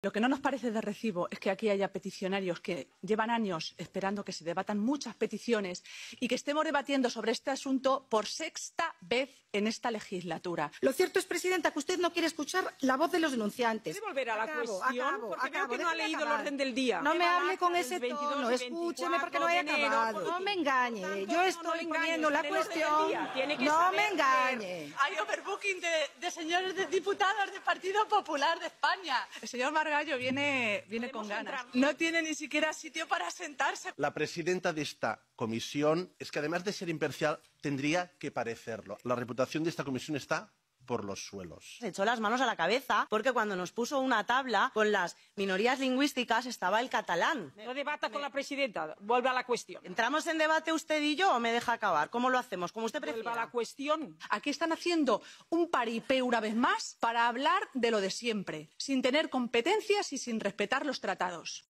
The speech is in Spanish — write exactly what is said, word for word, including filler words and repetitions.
Lo que no nos parece de recibo es que aquí haya peticionarios que llevan años esperando que se debatan muchas peticiones y que estemos debatiendo sobre este asunto por sexta vez en esta legislatura. Lo cierto es, presidenta, que usted no quiere escuchar la voz de los denunciantes. ¿Puede volver a la acabo, cuestión? acabo, porque acabo, veo que no ha leído acabar. el orden del día. No me hable con Del ese veintidós tono, y escúcheme porque no he veinticuatro de enero, acabado. por No me fin. engañe, Por tanto, yo no estoy le engañe, poniendo la el orden del cuestión. día. Tiene que No saber me engañe. Hay overbooking de, de señores de diputados del Partido Popular de España. El señor Margallo viene, viene con ganas. No tiene ni siquiera sitio para sentarse. La presidenta de esta comisión es que, además de ser imparcial, tendría que parecerlo. La reputación de esta comisión está por los suelos. Se echó las manos a la cabeza porque cuando nos puso una tabla con las minorías lingüísticas estaba el catalán. No debata con la presidenta. Vuelve a la cuestión. ¿Entramos en debate usted y yo o me deja acabar? ¿Cómo lo hacemos? Como usted prefiera. Vuelve a la cuestión. Aquí están haciendo un paripé una vez más para hablar de lo de siempre, sin tener competencias y sin respetar los tratados.